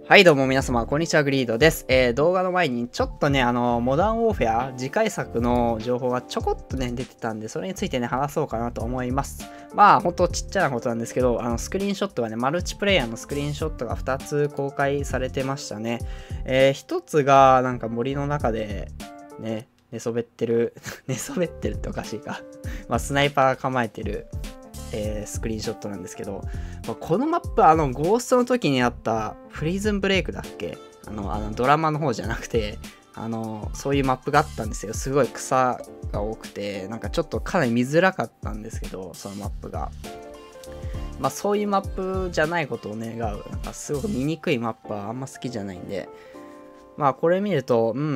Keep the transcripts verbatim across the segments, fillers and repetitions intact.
はいどうも皆様、こんにちは、グリードです。えー、動画の前にちょっとね、あの、モダンウォーフェア次回作の情報がちょこっとね、出てたんで、それについてね、話そうかなと思います。まあ、ほんとちっちゃなことなんですけど、あの、スクリーンショットがね、マルチプレイヤーのスクリーンショットがふたつ公開されてましたね。えー、ひとつが、なんか森の中で、ね、寝そべってる、寝そべってるっておかしいか。まあ、スナイパー構えてる、えー、スクリーンショットなんですけど、このマップ、あの、ゴーストの時にあったプリズンブレイクだっけ、あの、あのドラマの方じゃなくて、あの、そういうマップがあったんですよ。すごい草が多くて、なんかちょっとかなり見づらかったんですけど、そのマップが。まあ、そういうマップじゃないことを願う。なんかすごく見にくいマップはあんま好きじゃないんで、まあこれ見ると、うんうんうん、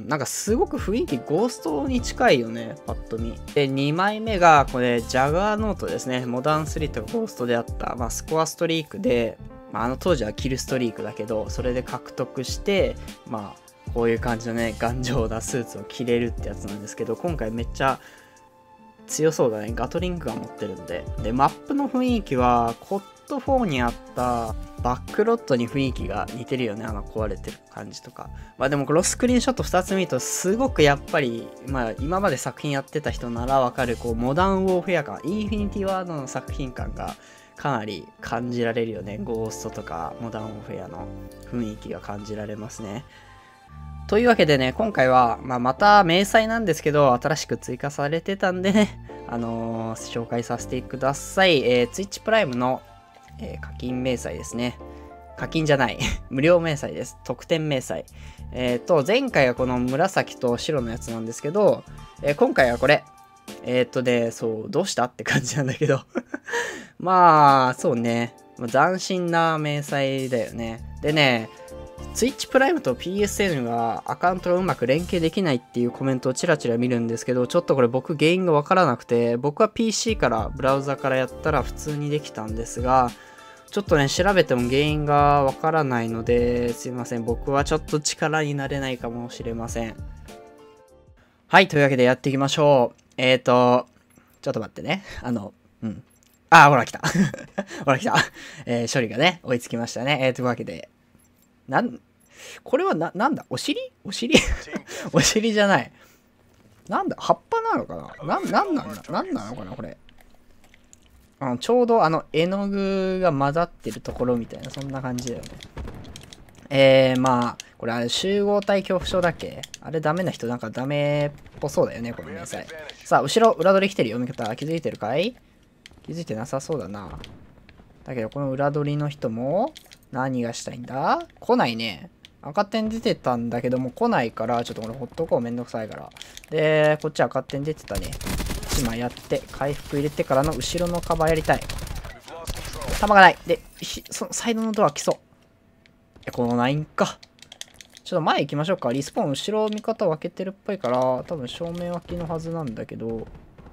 なんかすごく雰囲気ゴーストに近いよね、パッと見。で、にまいめがこれ、ジャガーノートですね。モダンスリーとかゴーストであった、まあ、スコアストリークで、まあ、あの当時はキルストリークだけど、それで獲得して、まあ、こういう感じのね、頑丈なスーツを着れるってやつなんですけど、今回めっちゃ強そうだね。ガトリングガン持ってるんで。で、マップの雰囲気は、コットフォーにあったバックロットに雰囲気が似てるよね。あの壊れてる感じとか。まあでもこのスクリーンショットふたつ見るとすごくやっぱり、まあ今まで作品やってた人ならわかる、こうモダンウォーフェア感、インフィニティワードの作品感がかなり感じられるよね。ゴーストとかモダンウォーフェアの雰囲気が感じられますね。というわけでね、今回は、まあ、また明細なんですけど、新しく追加されてたんでね、あのー、紹介させてください。えー、Twitch プライムのえー、課金明細ですね。課金じゃない。無料明細です。特典明細。えっ、ー、と、前回はこの紫と白のやつなんですけど、えー、今回はこれ。えっ、ー、とね、そう、どうしたって感じなんだけど。まあ、そうね。斬新な明細だよね。でね、Twitch プライムと ピーエスエヌ がアカウントがうまく連携できないっていうコメントをチラチラ見るんですけど、ちょっとこれ僕原因がわからなくて、僕は ピーシー からブラウザからやったら普通にできたんですが、ちょっとね、調べても原因がわからないので、すいません。僕はちょっと力になれないかもしれません。はい、というわけでやっていきましょう。えーと、ちょっと待ってね。あの、うん。あー、ほら来た。ほら来た。えー、処理がね、追いつきましたね。えー、というわけで、なん、これはな、なんだお尻お尻お尻じゃない。なんだ葉っぱなのかなな、なんなんだなんなのかなこれ。あのちょうどあの絵の具が混ざってるところみたいな、そんな感じだよね。えー、まあ、これあれ集合体恐怖症だっけあれダメな人なんかダメっぽそうだよね、この明細。さあ、後ろ、裏取り来てるよ、味方。気づいてるかい気づいてなさそうだな。だけど、この裏取りの人も、何がしたいんだ来ないね。赤点出てたんだけども来ないから、ちょっとこれほっとこう。めんどくさいから。で、こっち赤点出てたね。いちまいやって、回復入れてからの後ろのカバーやりたい。弾がない。で、そのサイドのドア来そう。え、このナインか。ちょっと前行きましょうか。リスポーン後ろ見方分けてるっぽいから、多分正面脇のはずなんだけど。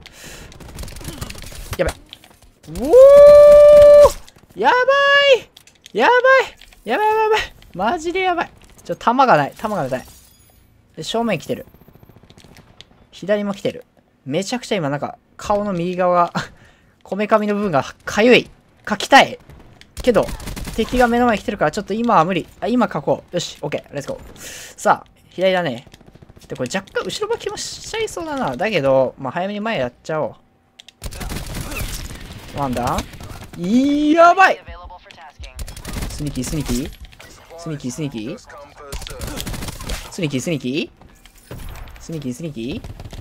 やばい。おーやばいやばいやばいやばいやばいマジでやばい。ちょ、弾がない。弾がない。で、正面来てる。左も来てる。めちゃくちゃ今なんか、顔の右側が、こめかみの部分がかゆい。かきたい。けど、敵が目の前に来てるから、ちょっと今は無理。あ、今書こう。よし、オッケー、レッツゴー。さあ、左だね。で、これ若干後ろ巻きもしちゃいそうだな。だけど、まあ、早めに前やっちゃおう。ワンダーやばいスニーキー、スニーキースニーキー、スニーキースニーキー、スニーキースニーキー、スニーキ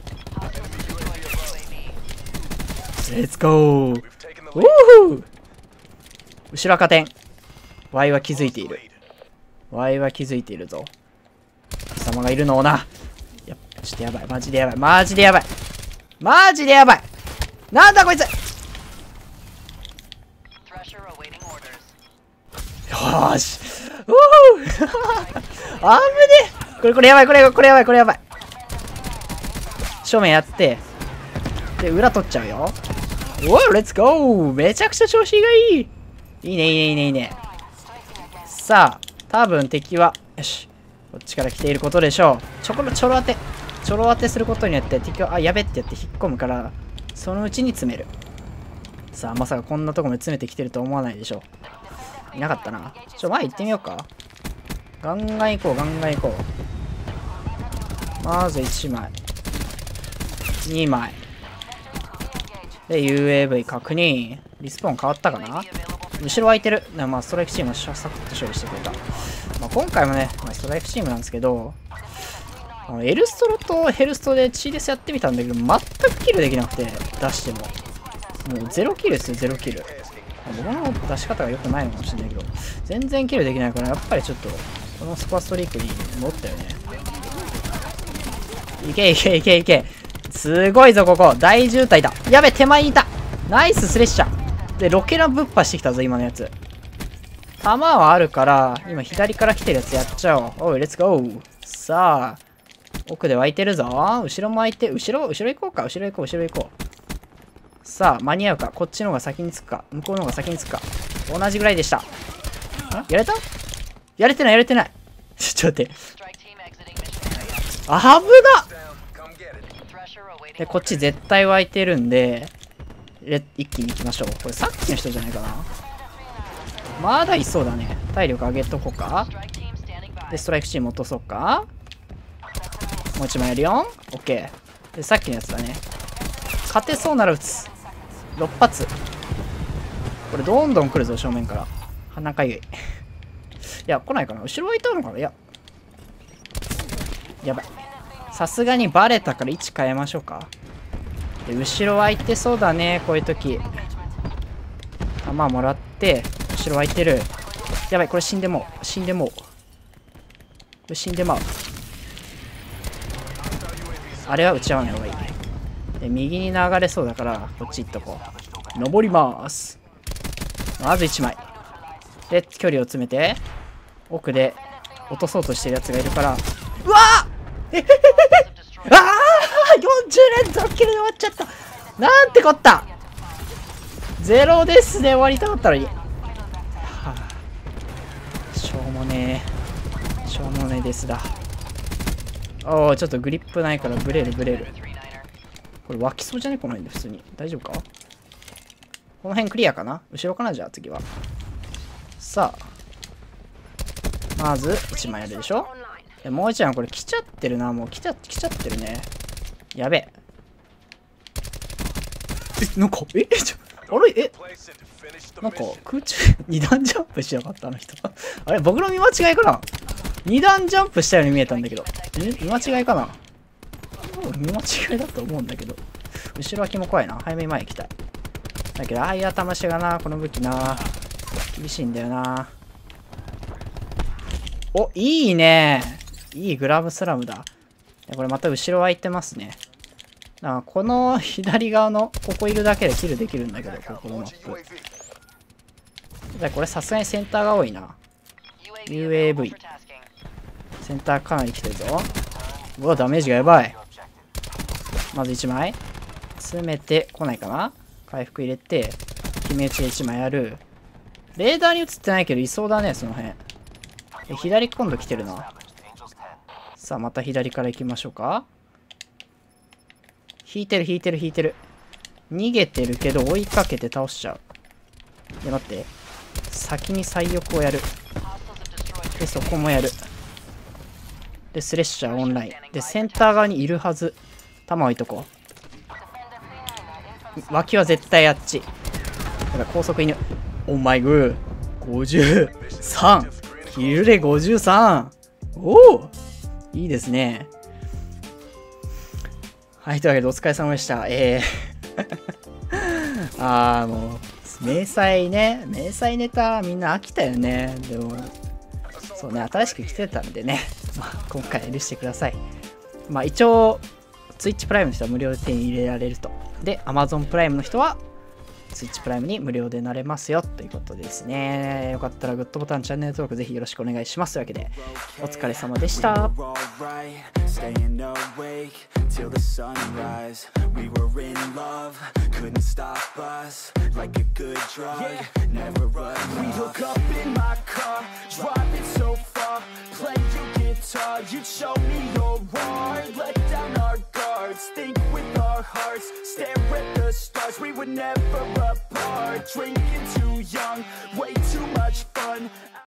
ーレッツゴーウーフー後ろ赤点。ワイは気づいている。ワイは気づいているぞ。貴様がいるのをな。やっぱちょっとやばい。マジでやばい。マジでやばい。マジでやばい。なんだこいつよーしうーあぶねえこれこれやばいこれこれやばいこれやばい正面やってで裏取っちゃうよおーレッツゴーめちゃくちゃ調子がいいいいねいいねいいねいいねさあ多分敵はよしこっちから来ていることでしょうちょころちょろ当てちょろ当てすることによって敵はあやべってやって引っ込むからそのうちに詰めるさあまさかこんなとこまで詰めてきてると思わないでしょいなかったな。ちょ、前行ってみようか。 ガンガン行こう、ガンガン行こう。まずいちまい。にまい。で、ユーエーブイ 確認。リスポーン変わったかな。後ろ空いてる。まあ、ストライクチームはサクッと処理してくれた。まあ、今回もね、まあ、ストライクチームなんですけど、あのエルストロとヘルストでチーデスやってみたんだけど、全くキルできなくて、出しても。もうゼロキルですよ、ゼロキル。僕の出し方が良くないのかもしれないけど、全然キルできないから、やっぱりちょっと、このスコアストリークに戻ったよね。いけいけいけいけ。すごいぞ、ここ。大渋滞だ。やべ、手前にいた。ナイススレッシャー。で、ロケラぶっ破してきたぞ、今のやつ。弾はあるから、今左から来てるやつやっちゃおう。おい、レッツゴー。さあ、奥で湧いてるぞ。後ろも湧いて、後ろ、後ろ行こうか。後ろ行こう、後ろ行こう。さあ、間に合うか。こっちの方が先に着くか。向こうの方が先に着くか。同じぐらいでした。んやれたやれてない、やれてない。ちょっと待って。あはぶなで、こっち絶対湧いてるんで、一気に行きましょう。これさっきの人じゃないかな。まだいそうだね。体力上げとこうか。で、ストライクチーム落とそうか。もう一枚やるよ。オッケー。で、さっきのやつだね。勝てそうなら撃つ。ろっ発。これどんどん来るぞ、正面から。鼻かゆい。いや、来ないかな。後ろはいたのかな。いや。やばい。さすがにバレたから位置変えましょうか。で、後ろ空いてそうだね、こういう時。弾もらって、後ろ空いてる。やばい、これ死んでもう。死んでもう。これ死んでまう。あれは打ち合わない方がいい。で、右に流れそうだから、こっち行っとこう。登りまーす。まずいちまい。で、距離を詰めて、奥で落とそうとしてるやつがいるから、うわーえへへへああよんじゅう連続キルで終わっちゃった。なんてこった。ゼロですね、終わりたかったのに。はあ、しょうもねえ。しょうもねえですだ。おお、ちょっとグリップないからブレるブレる。これ湧きそうじゃねこの辺で普通に。大丈夫か。この辺クリアかな。後ろかなじゃあ次は。さあ。まずいちまいやるでしょ。もう一枚これ来ちゃってるな。もう来ちゃ、来ちゃってるね。やべえ。え、なんか、え、ちょ、あれえ、なんか空中に段ジャンプしなかったあの人。あれ僕の見間違いかな。に段ジャンプしたように見えたんだけど。見間違いかな。見間違いだと思うんだけど。後ろ脇も怖いな。早めに前行きたい。だけど、ああいう頭しがな、この武器な。厳しいんだよな。お、いいね。いいグラブスラムだ。これまた後ろ空いてますね。だからこの左側のここいるだけでキルできるんだけど、ここのマップ。だこれさすがにセンターが多いな。ユーエーブイ。センターかなり来てるぞ。うわ、ダメージがやばい。まずいちまい。詰めてこないかな。回復入れて、決め打ちでいちまいやる。レーダーに映ってないけどいそうだね、その辺。え、左今度来てるな。さあ、また左から行きましょうか。引いてる、引いてる、引いてる。逃げてるけど追いかけて倒しちゃう。で、待って。先に最翼をやる。で、そこもやる。で、スレッシャーオンライン。で、センター側にいるはず。弾置いとこう。脇は絶対あっち。だから高速犬。オーマイグー。ごじゅうさん。キルでごじゅうさん。おおいいですね。はい、というわけでお疲れ様でした。えーああ、もう、迷彩ね、迷彩ネタみんな飽きたよね。でも、そうね、新しく来てたんでね、まあ、今回許してください。まあ、一応、Twitch プライムの人は無料で手に入れられると。で、Amazon プライムの人は、Twitch プライムに無料でなれますよということですね。よかったらグッドボタン、チャンネル登録ぜひよろしくお願いします。というわけで、お疲れ様でした。Till the sunrise, we were in love, couldn't stop us, like a good drug, never run. We hook up in my car, drive it so far, play your guitar, you'd show me your art, let down our guards, think with our hearts, stare at the stars, we were never apart, drinking too young, way too much fun.